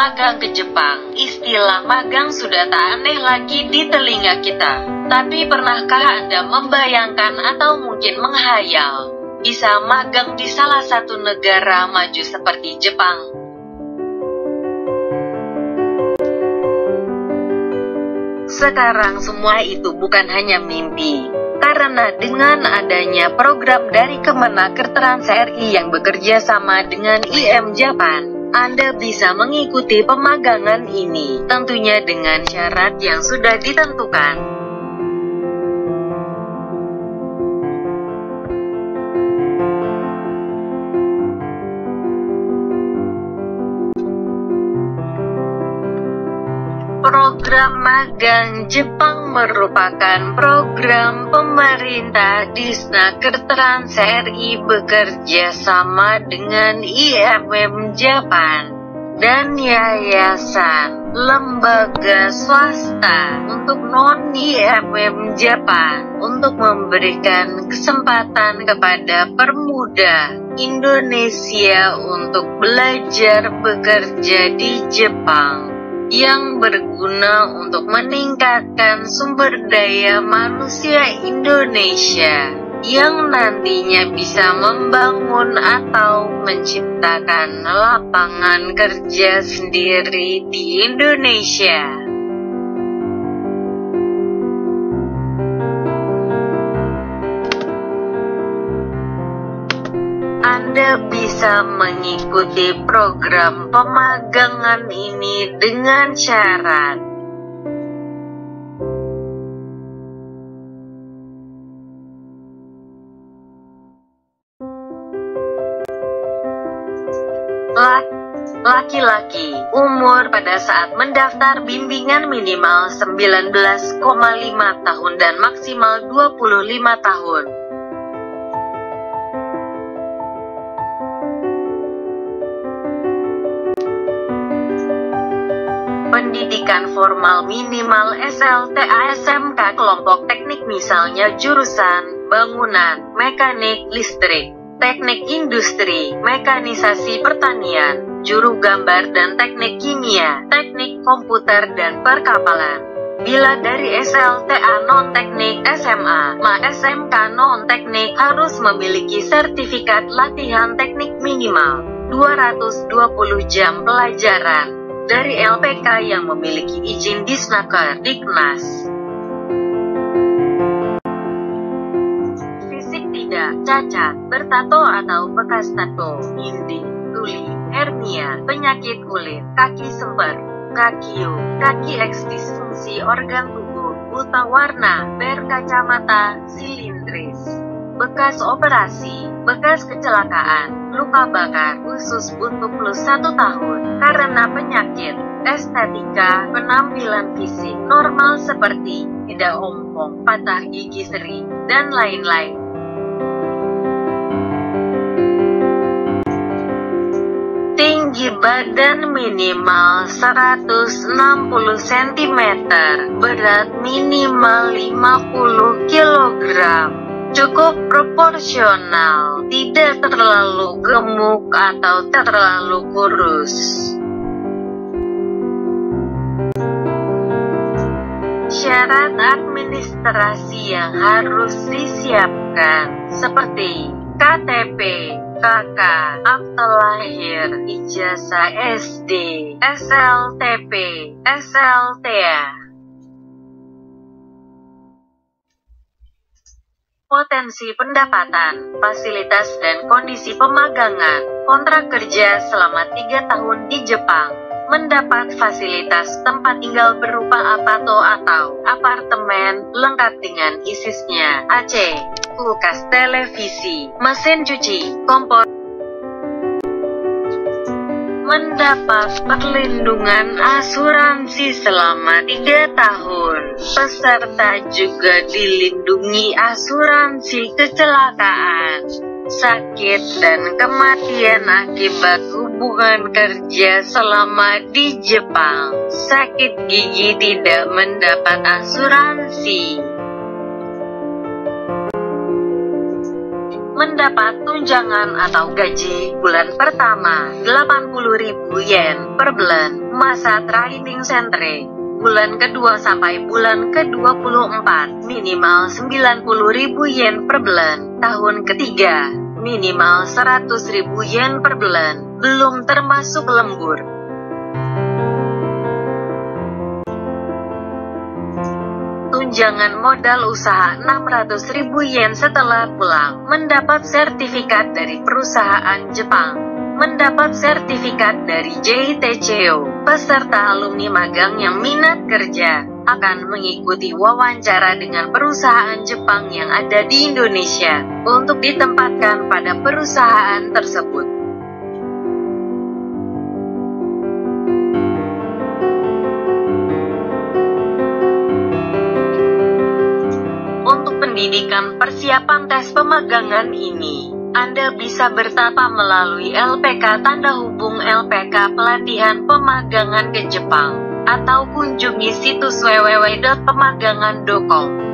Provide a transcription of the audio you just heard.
magang ke Jepang. Istilah magang sudah tak aneh lagi di telinga kita. Tapi pernahkah Anda membayangkan atau mungkin menghayal bisa magang di salah satu negara maju seperti Jepang? Sekarang semua itu bukan hanya mimpi. Karena dengan adanya program dari Kemenaker Trans RI yang bekerja sama dengan IM Japan, Anda bisa mengikuti pemagangan ini, tentunya dengan syarat yang sudah ditentukan. Program magang Jepang merupakan program pemerintah Disnaker Trans RI bekerja sama dengan IMM Japan dan yayasan lembaga swasta untuk non-IMM Japan untuk memberikan kesempatan kepada permuda Indonesia untuk belajar bekerja di Jepang, yang berguna untuk meningkatkan sumber daya manusia Indonesia, yang nantinya bisa membangun atau menciptakan lapangan kerja sendiri di Indonesia. Anda bisa mengikuti program pemagangan ini dengan syarat laki-laki, umur pada saat mendaftar bimbingan minimal 19,5 tahun dan maksimal 25 tahun. Pendidikan formal minimal SLTA SMK kelompok teknik misalnya jurusan bangunan, mekanik listrik, teknik industri, mekanisasi pertanian, juru gambar dan teknik kimia, teknik komputer dan perkapalan. Bila dari SLTA non-teknik SMA, maka SMK non-teknik harus memiliki sertifikat latihan teknik minimal 220 jam pelajaran dari LPK yang memiliki izin Disnaker Diknas. Fisik tidak cacat, bertato atau bekas tato, inding, tuli, hernia, penyakit kulit, kaki sember, kakio, kaki X disfungsi organ tubuh, buta warna, berkacamata, silindris, bekas operasi, bekas kecelakaan, luka bakar, usus buntu plus 1 tahun, karena penyakit, estetika, penampilan fisik, normal seperti, tidak ompong, patah gigi seri, dan lain-lain. Tinggi badan minimal 160 cm, berat minimal 50 kg. Cukup proporsional, tidak terlalu gemuk atau terlalu kurus. Syarat administrasi yang harus disiapkan seperti KTP, KK, akta lahir, ijazah SD, SLTP, SLTA. Potensi pendapatan, fasilitas dan kondisi pemagangan, kontrak kerja selama 3 tahun di Jepang, mendapat fasilitas tempat tinggal berupa apato atau apartemen, lengkap dengan isisnya, AC, kulkas, televisi, mesin cuci, kompor. Mendapat perlindungan asuransi selama 3 tahun. Peserta juga dilindungi asuransi kecelakaan, sakit dan kematian akibat hubungan kerja selama di Jepang. Sakit gigi tidak mendapat asuransi. Mendapat tunjangan atau gaji bulan pertama 80.000 yen per bulan, Masa training sentre bulan kedua sampai bulan ke-24, minimal 90.000 yen per bulan. Tahun ketiga, minimal 100.000 yen per bulan, belum termasuk lembur. Tunjangan modal usaha 600.000 yen setelah pulang, mendapat sertifikat dari perusahaan Jepang. Mendapat sertifikat dari JTCO, peserta alumni magang yang minat kerja akan mengikuti wawancara dengan perusahaan Jepang yang ada di Indonesia untuk ditempatkan pada perusahaan tersebut. Untuk pendidikan persiapan tes pemagangan ini, Anda bisa bertapa melalui LPK tanda hubung LPK pelatihan pemagangan ke Jepang, atau kunjungi situs www.pemagangan.com.